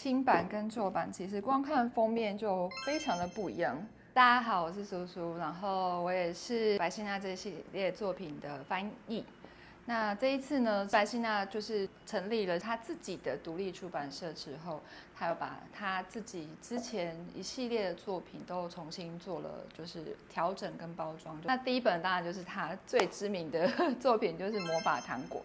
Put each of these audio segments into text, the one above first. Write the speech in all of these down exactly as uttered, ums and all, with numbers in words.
新版跟旧版其实光看封面就非常的不一样。大家好，我是苏苏，然后我也是白希那这一系列作品的翻译。那这一次呢，白希那就是成立了他自己的独立出版社之后，他又把他自己之前一系列的作品都重新做了，就是调整跟包装。那第一本当然就是他最知名的作品，就是《魔法糖果》。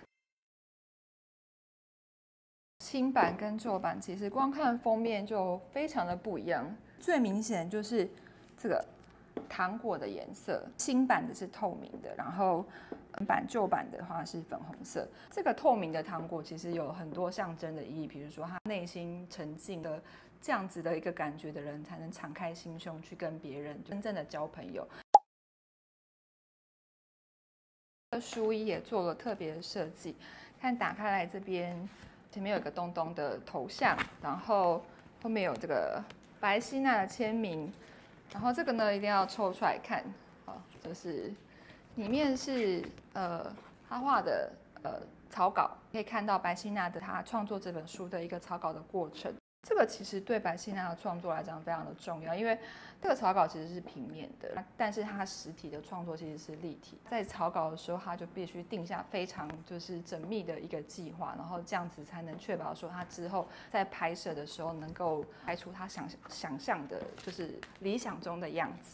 新版跟旧版其实光看封面就非常的不一样，最明显就是这个糖果的颜色，新版的是透明的，然后版旧版的话是粉红色。这个透明的糖果其实有很多象征的意义，比如说他内心沉静的这样子的一个感觉的人，才能敞开心胸去跟别人真正的交朋友。书衣也做了特别的设计，看打开来这边。前面有一个东东的头像，然后后面有这个白希那的签名，然后这个呢一定要抽出来看，好，就是里面是呃他画的呃草稿，可以看到白希那的他创作这本书的一个草稿的过程。这个其实对白希那的创作来讲非常的重要，因为这个草稿其实是平面的，但是它实体的创作其实是立体。在草稿的时候，他就必须定下非常就是缜密的一个计划，然后这样子才能确保说他之后在拍摄的时候能够拍出他想想象的，就是理想中的样子。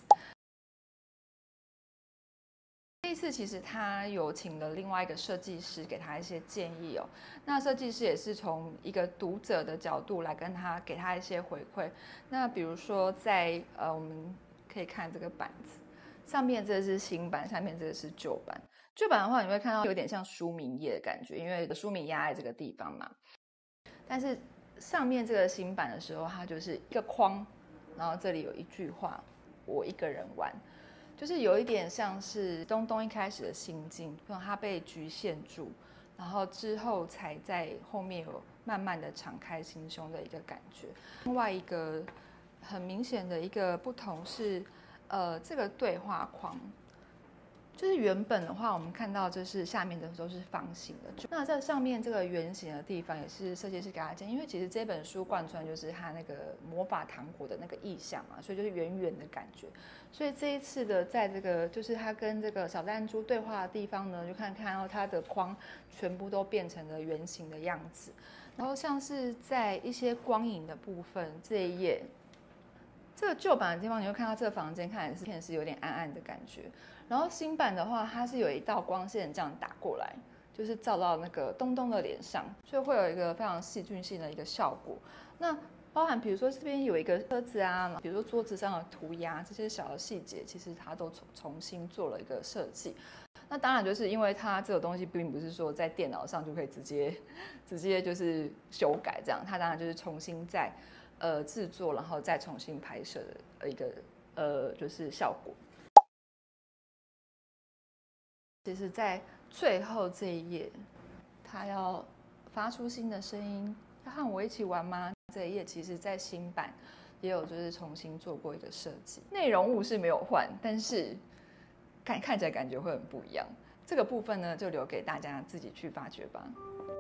这一次其实他有请了另外一个设计师给他一些建议哦。那设计师也是从一个读者的角度来跟他给他一些回馈。那比如说在呃我们可以看这个板子，上面这是新版，下面这个是旧版。旧版的话你会看到有点像书名页的感觉，因为书名压在这个地方嘛。但是上面这个新版的时候，它就是一个框，然后这里有一句话：我一个人玩。就是有一点像是东东一开始的心境，他被局限住，然后之后才在后面有慢慢的敞开心胸的一个感觉。另外一个很明显的一个不同是，呃，这个对话框，就是原本的话，我们看到就是下面的都是方形的，那在上面这个圆形的地方也是设计师给他建议，因为其实这本书贯穿就是他那个魔法糖果的那个意象嘛，所以就是圆圆的感觉。所以这一次的在这个就是他跟这个小弹珠对话的地方呢，就看看到它的框全部都变成了圆形的样子，然后像是在一些光影的部分，这一页。这个旧版的地方，你会看到这个房间看起来是有点暗暗的感觉。然后新版的话，它是有一道光线这样打过来，就是照到那个东东的脸上，所以会有一个非常戏剧性的一个效果。那包含比如说这边有一个车子啊，比如说桌子上的涂鸦这些小的细节，其实它都重重新做了一个设计。那当然就是因为它这个东西并不是说在电脑上就可以直接直接就是修改这样，它当然就是重新在。呃，制作然后再重新拍摄的一个呃，就是效果。其实，在最后这一页，他要发出新的声音，要和我一起玩吗？这一页其实，在新版也有就是重新做过一个设计，内容物是没有换，但是看看起来感觉会很不一样。这个部分呢，就留给大家自己去发掘吧。